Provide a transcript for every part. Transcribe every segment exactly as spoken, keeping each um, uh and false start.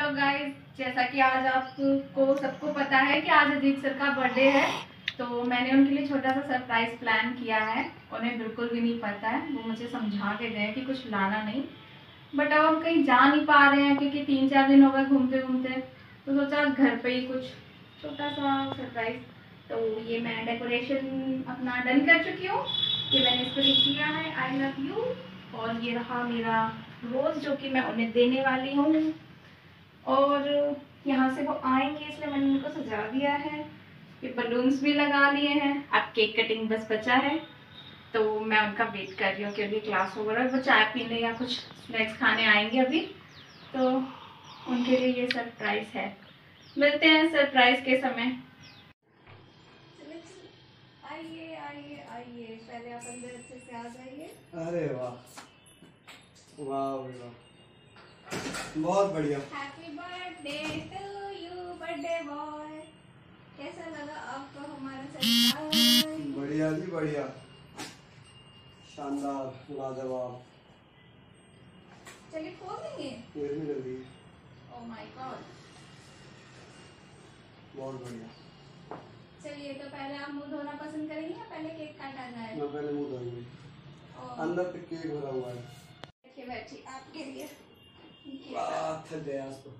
Hello guys, जैसा कि आज आपको सबको पता है कि आज अजीत सर का बर्थडे है, तो मैंने उनके लिए छोटा सा सरप्राइज प्लान किया है। उन्हें बिल्कुल भी नहीं पता है, वो मुझे समझा के गए कि कुछ लाना नहीं, बट अब हम कहीं जा नहीं पा रहे हैं क्योंकि तीन चार दिन हो गए घूमते घूमते, तो सोचा आज घर पे ही कुछ छोटा सा सरप्राइज। तो ये मैं डेकोरेशन अपना डन कर चुकी हूँ कि मैंने इसको लिख दिया है आई लव यू, और ये रहा मेरा रोज़ जो कि मैं उन्हें देने वाली हूँ। और यहाँ से वो आएंगे इसलिए मैंने उनको सजा दिया है, ये बलून्स भी लगा लिए हैं, अब केक कटिंग बस बचा है। तो मैं उनका वेट कर रही हूँ कि अभी क्लास ओवर है, वो चाय पीने या कुछ स्नैक्स खाने आएंगे अभी, तो उनके लिए ये सरप्राइज है। मिलते हैं सरप्राइज के समय। आइए आइए आइए, पहले आप अंदर अच्छे से आ जाइए। अरे वाह वाह वाह, बहुत बढ़िया। Happy birthday to you birthday boy. कैसा लगा आपको हमारा सरप्राइज? बढ़िया जी बढ़िया, शानदार, लाजवाब। चलिए खोल देंगे। जल्दी जल्दी। ओह माय गॉड, बहुत बढ़िया। चलिए तो पहले आप मुंह धोना पसंद करेंगे या पहले केक काटा जाए? मैं पहले मुंह धोऊंगी, अंदर तक केक भरा हुआ है। देखिए बैठिए, आपके लिए। वाह, थक गया आज तो।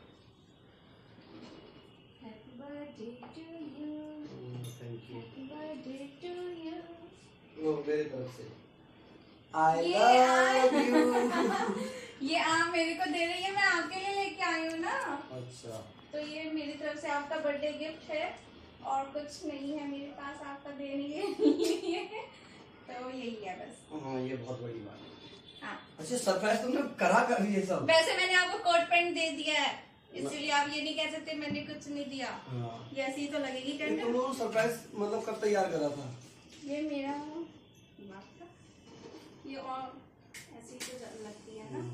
Happy birthday to you, thank you. Happy birthday to you. वो मेरी तरफ से आई ये लव यू। ये आप मेरे को दे रही है, मैं आपके लिए लेके आई हूँ ना। अच्छा, तो ये मेरी तरफ से आपका बर्थडे गिफ्ट है, और कुछ नहीं है मेरे पास आपका देने के लिए। तो यही है बस। हाँ ये बहुत बड़ी बात है। हाँ। अच्छा, सरप्राइज तुमने करा कर ये सब? वैसे मैंने आपको कोट पैंट दे दिया है, इसलिए आप ये नहीं कह सकते मैंने कुछ नहीं दिया। हाँ। ये ऐसी तो लगेगी ये टेंडर। तुम सरप्राइज मतलब कब तैयार करा था? ये मेरा दिमाग था, ये और ऐसी तो लगती है ना।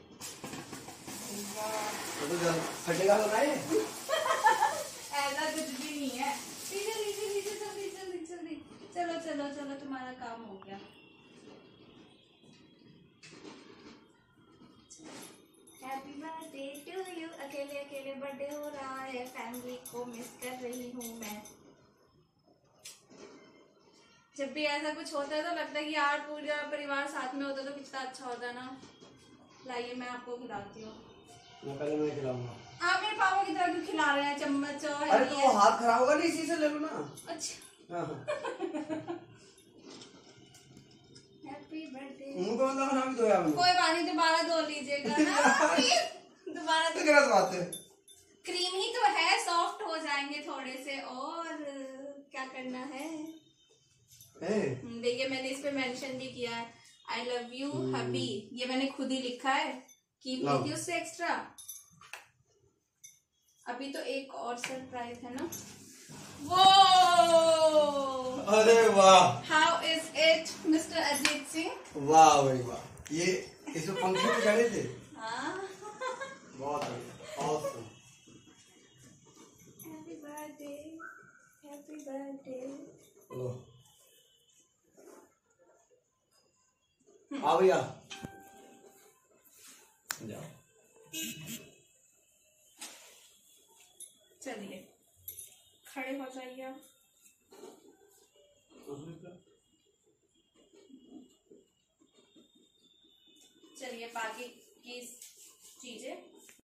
तो जब फटेगा तो नहीं? ऐसा कुछ भी नहीं है। नीचे नीचे नीचे जल्दी जल्दी जल्दी, चलो चलो चलो, तुम्हारा काम हो गया। Happy birthday to you. अकेले अकेले बर्थडे हो रहा है, फैमिली को मिस कर रही हूँ मैं। जब भी ऐसा कुछ होता है तो लगता है कि यार पूरा परिवार साथ में होता तो कितना अच्छा होता ना। लाइए मैं आपको खिलाती हूँ। मैं पहले मैं खिलाऊंगा। आप मेरे पापा की तरह क्यों खिला रहे हैं? चम्मच और अरे तो वो हाथ खराब होगा, नहीं इसी से ले लो ना। अच्छा। हाँ। Happy birthday. मुंह को मतलब खराब तो यार। कोई बात नहीं, दोबारा धो लीजिएगा ना। दोबारा तो क्या बात है? क्रीम ही तो है, सॉफ्ट हो जाएंगे थोड़े से, और क्या करना है। देखिए मैंने इस पे मेंशन भी किया है आई लव यू हबी, ये मैंने खुद ही लिखा है, कीप विद यू से एक्स्ट्रा। अभी तो एक और सरप्राइज है ना। वो अरे वाह, how is it mister Ajit Singh? वाह भाई वाह, ये इसमें पंखे पे चढ़े थे। हाँ बहुत बढ़िया, awesome. Happy birthday, happy birthday. आ भैया जाओ। चलिए खड़े हो जाइए। चलिए बाकी की चीजें